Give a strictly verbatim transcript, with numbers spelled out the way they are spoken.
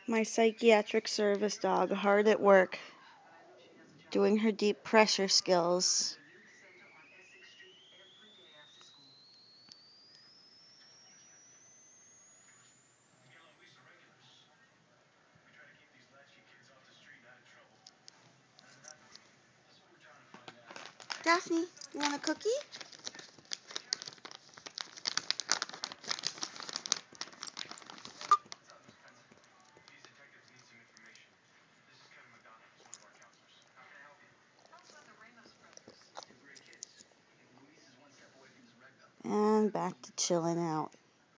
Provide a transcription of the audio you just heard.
My psychiatric service dog, hard at work, doing her deep pressure skills. Daphne, you want a cookie? And back to chilling out.